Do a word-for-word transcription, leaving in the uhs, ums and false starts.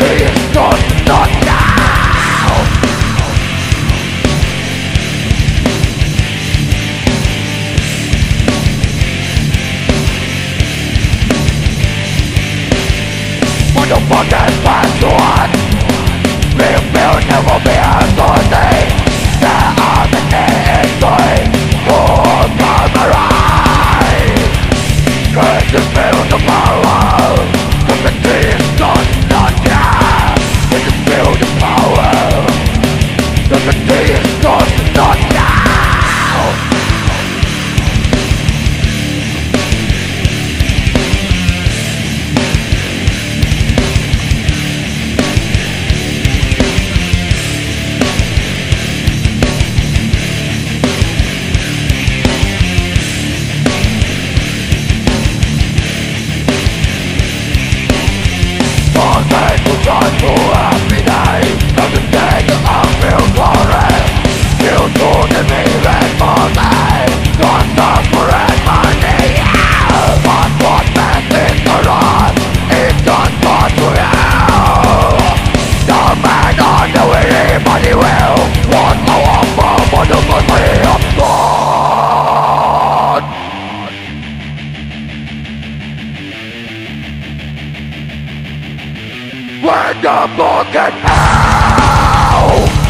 is not not now. Motherfuckers pass on. Real will never be a Sunday. There are the days going for my Cause you feel the power. From the dreams not not now. Can you feel the power? From the dreams not not now. Try to every day. From the day that I feel glory. You told me that for me. God suffering money. But what man is the wrong? It's done for to you. The man on the way, anybody will. Want to offer for the money of God. When the book and hell